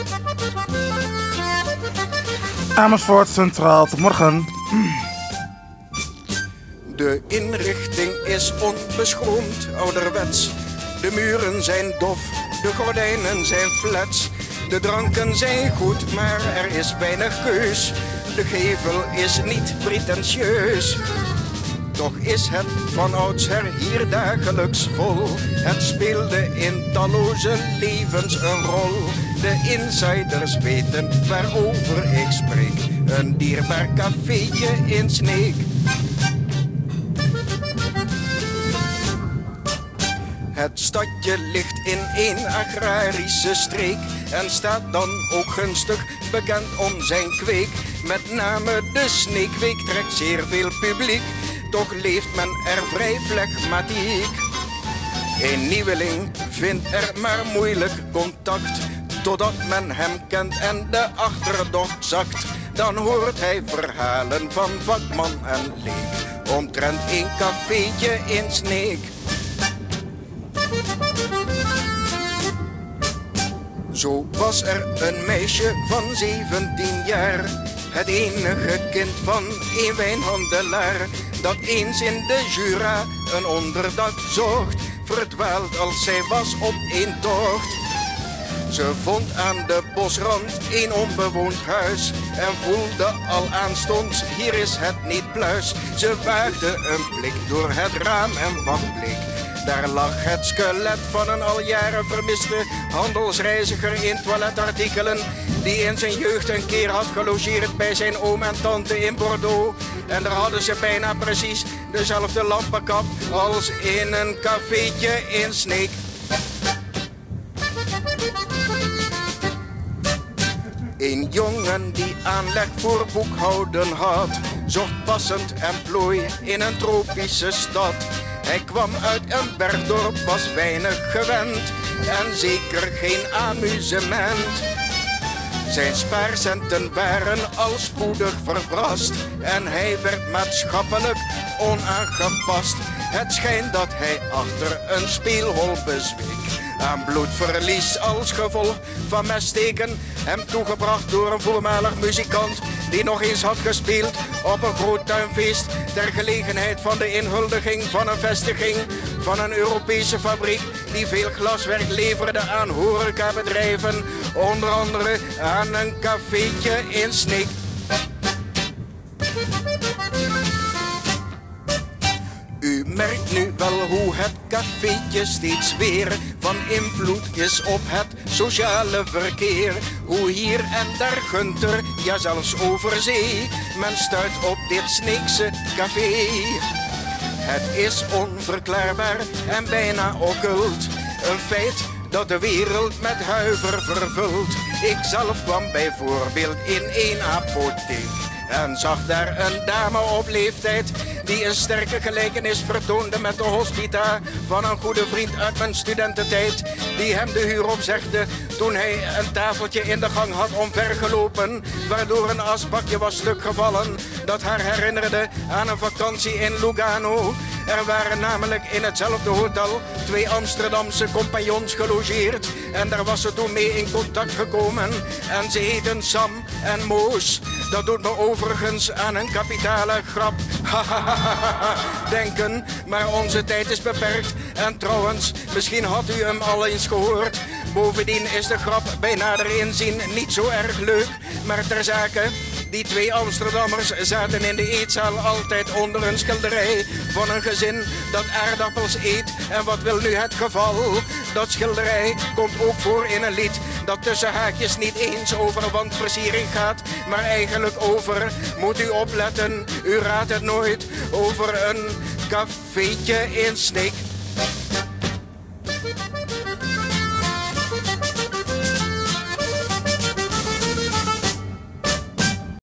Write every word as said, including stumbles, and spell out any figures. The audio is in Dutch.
Amersfoort Centraal, tot morgen. De inrichting is onbeschroomd, ouderwets. De muren zijn dof, de gordijnen zijn flats. De dranken zijn goed, maar er is weinig keus. De gevel is niet pretentieus. Toch is het van oudsher hier dagelijks vol. Het speelde in talloze levens een rol. De insiders weten waarover ik spreek. Een dierbaar cafeetje in Sneek. Het stadje ligt in één agrarische streek en staat dan ook gunstig bekend om zijn kweek. Met name de Sneekweek trekt zeer veel publiek, toch leeft men er vrij flegmatiek. Een nieuweling vindt er maar moeilijk contact, totdat men hem kent en de achterdocht zakt. Dan hoort hij verhalen van vakman en leek, omtrent een cafeetje in Sneek. Zo was er een meisje van zeventien jaar, het enige kind van een wijnhandelaar, dat eens in de Jura een onderdak zocht, verdwaald als zij was op een tocht. Ze vond aan de bosrand een onbewoond huis en voelde al aanstonds, hier is het niet pluis. Ze waagde een blik door het raam en wat bleek? Daar lag het skelet van een al jaren vermiste handelsreiziger in toiletartikelen, die in zijn jeugd een keer had gelogeerd bij zijn oom en tante in Bordeaux. En daar hadden ze bijna precies dezelfde lampenkap als in een cafeetje in Sneek. Een jongen die aanleg voor boekhouden had, zocht passend emplooi in een tropische stad. Hij kwam uit een bergdorp, was weinig gewend en zeker geen amusement. Zijn spaarcenten waren al spoedig verbrast en hij werd maatschappelijk onaangepast. Het schijnt dat hij achter een speelhol bezweek, aan bloedverlies als gevolg van messteken, hem toegebracht door een voormalig muzikant die nog eens had gespeeld op een groot tuinfeest ter gelegenheid van de inhuldiging van een vestiging van een Europese fabriek die veel glaswerk leverde aan horecabedrijven, onder andere aan een cafeetje in Sneek. U merkt nu wel hoe het cafeetje steeds weer van invloed is op het sociale verkeer. Hoe hier en daar Gunter, ja zelfs over zee, men stuit op dit Sneekse café. Het is onverklaarbaar en bijna occult, een feit dat de wereld met huiver vervult. Ik zelf kwam bijvoorbeeld in één apotheek en zag daar een dame op leeftijd die een sterke gelijkenis vertoonde met de hospita van een goede vriend uit mijn studententijd, die hem de huur opzegde toen hij een tafeltje in de gang had omvergelopen, waardoor een asbakje was stuk gevallen dat haar herinnerde aan een vakantie in Lugano. Er waren namelijk in hetzelfde hotel twee Amsterdamse compagnons gelogeerd en daar was ze toen mee in contact gekomen en ze heten Sam en Moos. Dat doet me overigens aan een kapitale grap denken, maar onze tijd is beperkt. En trouwens, misschien had u hem al eens gehoord. Bovendien is de grap bij nader inzien niet zo erg leuk, maar ter zake. Die twee Amsterdammers zaten in de eetzaal altijd onder een schilderij van een gezin dat aardappels eet. En wat wil nu het geval? Dat schilderij komt ook voor in een lied dat tussen haakjes niet eens over wandversiering gaat, maar eigenlijk over, moet u opletten, u raadt het nooit, over een cafeetje in Sneek.